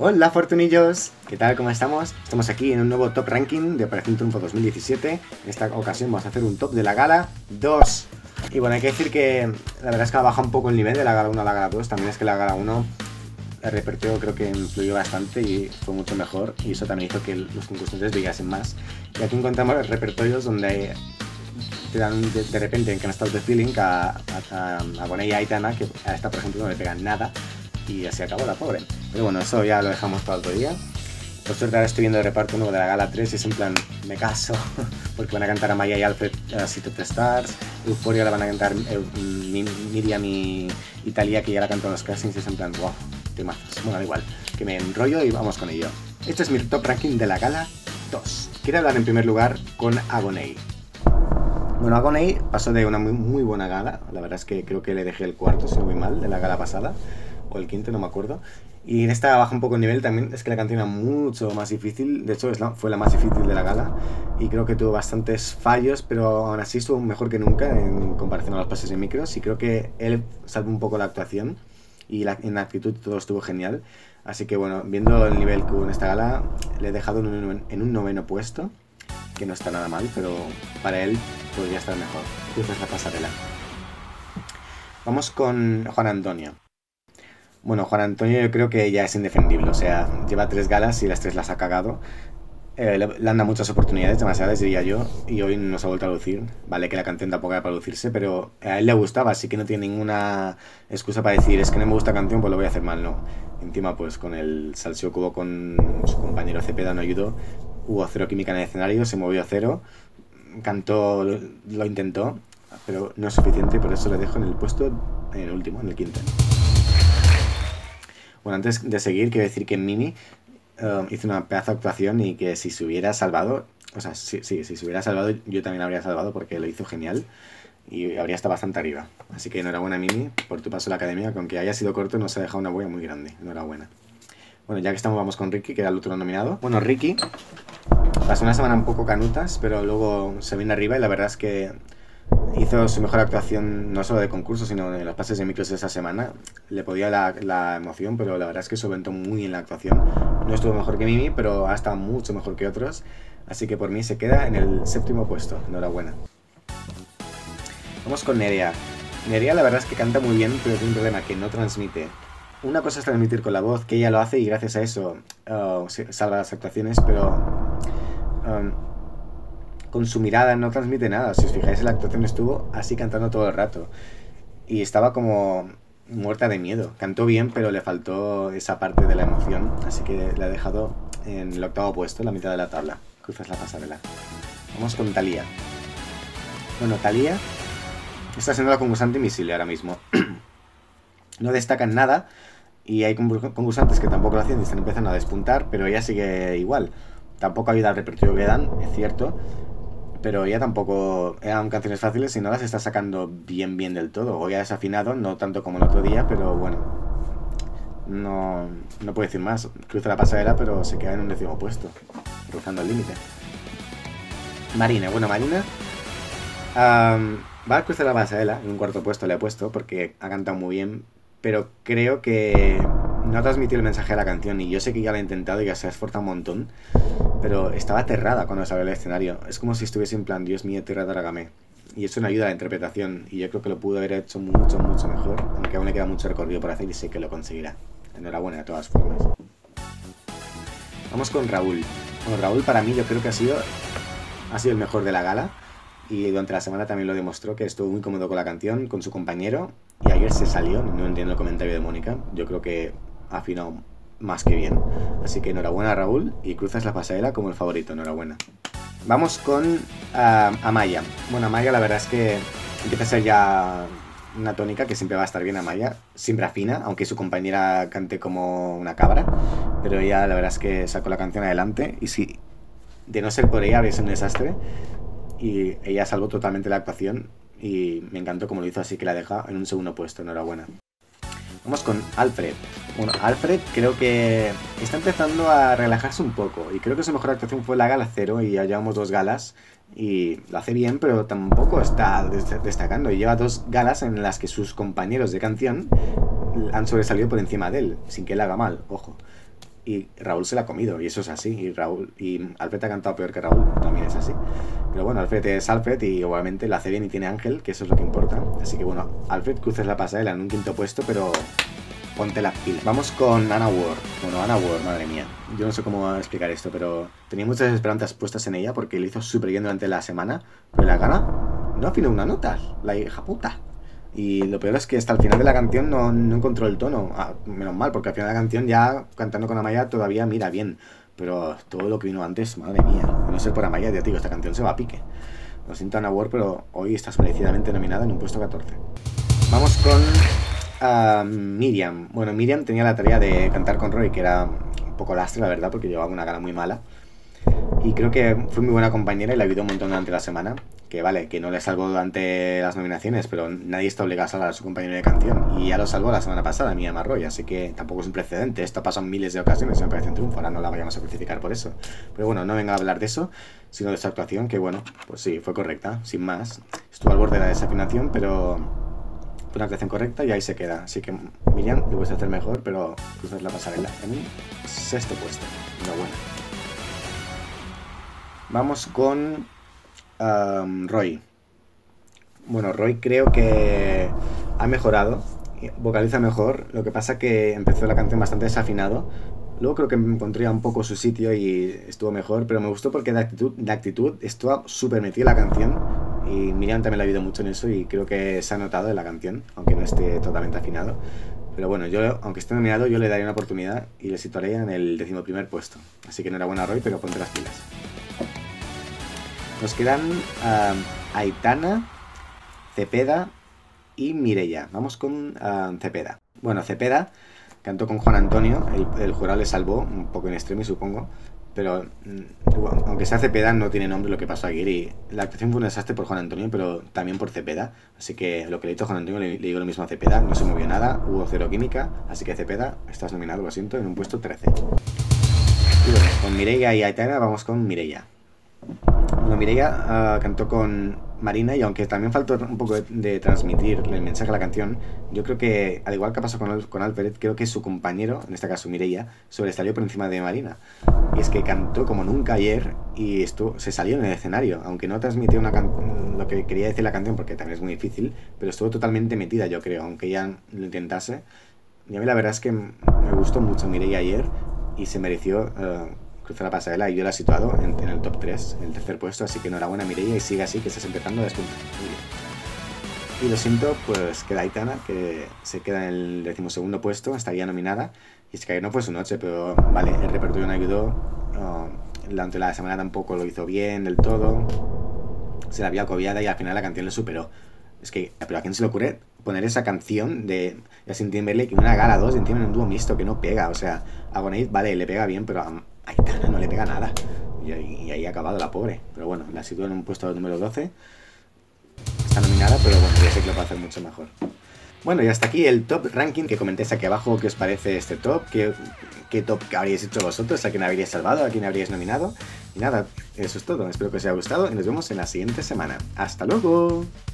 Hola Fortunillos, ¿qué tal? ¿Cómo estamos? Estamos aquí en un nuevo Top Ranking de Operación Triunfo 2017. En esta ocasión vamos a hacer un top de la Gala 2. Y bueno, hay que decir que la verdad es que ha bajado un poco el nivel de la Gala 1 a la Gala 2. También es que la Gala 1, el repertorio creo que influyó bastante y fue mucho mejor. Y eso también hizo que los concursantes brillasen más. Y aquí encontramos repertorios donde te dan de repente en Can't Stop the Feeling a Gonei y a Aitana, que a esta por ejemplo no le pegan nada. Y así acabó la pobre. Pero bueno, eso ya lo dejamos para otro día. Por suerte ahora estoy viendo el reparto nuevo de la Gala 3 y es en plan, me caso, porque van a cantar a Maya y Alfred City of the Stars. Euphoria la van a cantar Miriam y Thalía, que ya la cantan en los castings, y es en plan, wow, temazos. Bueno, da igual, que me enrollo y vamos con ello. Este es mi top ranking de la Gala 2. Quiero hablar en primer lugar con Agonei. Bueno, Agonei pasó de una muy buena gala. La verdad es que creo que le dejé el cuarto, si no voy mal, de la gala pasada. O el quinto, no me acuerdo. Y en esta baja un poco el nivel también. Es que la canción era mucho más difícil. De hecho, fue la más difícil de la gala. Y creo que tuvo bastantes fallos, pero aún así estuvo mejor que nunca en comparación a los pases de micros. Y creo que él salvó un poco la actuación. Y en la actitud todo estuvo genial. Así que bueno, viendo el nivel que hubo en esta gala, le he dejado en un noveno puesto. Que no está nada mal, pero para él podría estar mejor. Esta es la pasarela. Vamos con Juan Antonio. Bueno, Juan Antonio yo creo que ya es indefendible, o sea, lleva 3 galas y las 3 las ha cagado. Le han dado muchas oportunidades, demasiadas diría yo, y hoy no se ha vuelto a lucir. Vale que la canción tampoco era para lucirse, pero a él le gustaba, así que no tiene ninguna excusa para decir, es que no me gusta la canción, pues lo voy a hacer mal, no. Encima, pues con el salseo que hubo con su compañero Cepeda no ayudó, hubo cero química en el escenario, se movió a cero, cantó, lo intentó, pero no es suficiente, por eso le dejo en el puesto, en el último, en el quinto. Bueno, antes de seguir, quiero decir que Mimi hizo una pedazo de actuación y que si se hubiera salvado, o sea, si se hubiera salvado, yo también habría salvado porque lo hizo genial y habría estado bastante arriba. Así que enhorabuena, Mimi, por tu paso a la academia, que aunque haya sido corto, nos ha dejado una huella muy grande. Enhorabuena. Bueno, ya que estamos, vamos con Ricky, que era el otro nominado. Bueno, Ricky pasó una semana un poco canutas, pero luego se vino arriba y la verdad es que hizo su mejor actuación, no solo de concurso, sino de los pases de micros de esa semana. Le podía la emoción, pero la verdad es que solventó muy bien la actuación. No estuvo mejor que Mimi, pero ha estado mucho mejor que otros. Así que por mí se queda en el 7º puesto. Enhorabuena. Vamos con Nerea. Nerea la verdad es que canta muy bien, pero tiene un problema que no transmite. Una cosa es transmitir con la voz, que ella lo hace y gracias a eso salva las actuaciones, pero con su mirada no transmite nada. Si os fijáis, la actuación estuvo así cantando todo el rato. Y estaba como muerta de miedo. Cantó bien, pero le faltó esa parte de la emoción. Así que la he dejado en el 8º puesto, en la mitad de la tabla. Cruzas la pasarela. Vamos con Thalía. Bueno, Thalía está siendo la concursante invisible ahora mismo. No destacan nada. Y hay concursantes que tampoco lo hacen y están empezando a despuntar, pero ella sigue igual. Tampoco ayuda al repertorio que dan, es cierto. Pero ella tampoco eran canciones fáciles y no las está sacando bien del todo. Hoy ha desafinado, no tanto como el otro día, pero bueno, no puedo decir más. Cruza la pasarela, pero se queda en un 10º puesto, cruzando el límite. Marina, bueno, Marina va a cruzar la pasarela, en un 4º puesto le he puesto, porque ha cantado muy bien, pero creo que no ha transmitido el mensaje de la canción, y yo sé que ya lo ha intentado y ya se ha esforzado un montón, pero estaba aterrada cuando salió al escenario. Es como si estuviese en plan, Dios mío, tierra, trágame. Y eso no ayuda a la interpretación, y yo creo que lo pudo haber hecho mucho mejor, aunque aún le queda mucho recorrido por hacer y sé que lo conseguirá. Enhorabuena de todas formas. Vamos con Raúl. Bueno, Raúl para mí yo creo que ha sido el mejor de la gala, y durante la semana también lo demostró, que estuvo muy cómodo con la canción, con su compañero, y ayer se salió. No entiendo el comentario de Mónica, yo creo que ha afinado más que bien. Así que enhorabuena, Raúl, y cruzas la pasarela como el favorito. Enhorabuena. Vamos con Amaya. Bueno, Amaya la verdad es que empieza a ser ya una tónica que siempre va a estar bien. Amaya siempre afina, aunque su compañera cante como una cabra, pero ella la verdad es que sacó la canción adelante, y si de no ser por ella habría sido un desastre, y ella salvó totalmente la actuación y me encantó como lo hizo, así que la deja en un 2º puesto. Enhorabuena. Vamos con Alfred. Bueno, Alfred creo que está empezando a relajarse un poco, y creo que su mejor actuación fue la gala 0, y ya llevamos 2 galas y lo hace bien, pero tampoco está destacando, y lleva 2 galas en las que sus compañeros de canción han sobresalido por encima de él, sin que él haga mal, ojo. y Raúl se la ha comido, y eso es así. Y Alfred ha cantado peor que Raúl, también es así. Pero bueno, Alfred es Alfred y obviamente lo hace bien y tiene Ángel, que eso es lo que importa. Así que bueno, Alfred cruces la pasarela en un quinto puesto, pero ponte las pilas. Vamos con Anna Ward. Bueno, Anna Ward, madre mía. Yo no sé cómo explicar esto, pero tenía muchas esperanzas puestas en ella porque lo hizo súper bien durante la semana. Pero la gana no afinó una nota, la hija puta. Y lo peor es que hasta el final de la canción no encontró el tono. Menos mal, porque al final de la canción ya cantando con Amaya todavía mira bien. Pero todo lo que vino antes, madre mía. No sé por Amaya, ya digo, esta canción se va a pique. Lo siento, Anna Ward, pero hoy estás merecidamente nominada en un puesto 14. Vamos con Miriam. Bueno, Miriam tenía la tarea de cantar con Roy, que era un poco lastre, la verdad, porque llevaba una gana muy mala. Y creo que fue muy buena compañera y le ayudó un montón durante la semana. Que vale, que no le salvó durante las nominaciones, pero nadie está obligado a salvar a su compañero de canción. Y ya lo salvó la semana pasada, Miriam Roy, así que tampoco es un precedente. Esto pasa en miles de ocasiones y me parece un triunfo. Ahora no la vayamos a crucificar por eso. Pero bueno, no venga a hablar de eso, sino de su actuación, que bueno, pues sí, fue correcta, sin más. Estuvo al borde de la desafinación, pero fue una actuación correcta y ahí se queda. Así que Miriam, lo puedes hacer mejor, pero cruzas la pasarela en un sexto puesto. Enhorabuena. Vamos con Roy. Bueno, Roy creo que ha mejorado, vocaliza mejor. Lo que pasa que empezó la canción bastante desafinado. Luego creo que encontré un poco su sitio y estuvo mejor, pero me gustó porque de actitud estuvo súper metida en la canción. Y Miriam también le ha ayudado mucho en eso y creo que se ha notado en la canción, aunque no esté totalmente afinado. Pero bueno, yo, aunque esté nominado, yo le daría una oportunidad y le situaría en el 11º puesto. Así que enhorabuena, Roy, pero ponte las pilas. Nos quedan Aitana, Cepeda y Mireia. Vamos con Cepeda. Bueno, Cepeda cantó con Juan Antonio. El jurado le salvó, un poco en extremis, supongo. Pero aunque sea Cepeda, no tiene nombre lo que pasó ayer. Y la actuación fue un desastre por Juan Antonio, pero también por Cepeda. Así que lo que le hizo Juan Antonio le digo lo mismo a Cepeda. No se movió nada, hubo cero química. Así que Cepeda, estás nominado, lo siento, en un puesto 13. Y bueno, con Mireia y Aitana vamos con Mireia. Bueno, Mireia cantó con Marina y aunque también faltó un poco de transmitir el mensaje a la canción, yo creo que, al igual que pasó con Alfred, creo que su compañero, en este caso Mireia, sobresalió por encima de Marina. Y es que cantó como nunca ayer y se salió en el escenario, aunque no transmitió lo que quería decir la canción, porque también es muy difícil, pero estuvo totalmente metida, yo creo, aunque ella lo intentase. Y a mí la verdad es que me gustó mucho Mireia ayer y se mereció cruzar la pasarela y yo la he situado en el top 3, en el tercer puesto, así que enhorabuena Mireia y sigue así, que estás empezando a despuntar. Muy bien. Y lo siento, pues queda Aitana, que se queda en el 12º puesto, estaría nominada, y es que no fue su noche, pero vale, el repertorio no ayudó, durante la semana tampoco lo hizo bien del todo, se la vio agobiada y al final la canción le superó. Es que, pero ¿a quién se le ocurre poner esa canción de Justin Timberlake en una gala 2 encima en un dúo mixto que no pega? O sea, a Agonate, vale, le pega bien, pero a Aitana no le pega nada. Y ahí ha acabado la pobre. Pero bueno, la sitúo en un puesto número 12. Está nominada, pero bueno, yo sé que lo puede hacer mucho mejor. Bueno, y hasta aquí el top ranking, que comentéis aquí abajo qué os parece este top, qué top habríais hecho vosotros, a quién habríais salvado, a quién habríais nominado. Y nada, eso es todo. Espero que os haya gustado y nos vemos en la siguiente semana. ¡Hasta luego!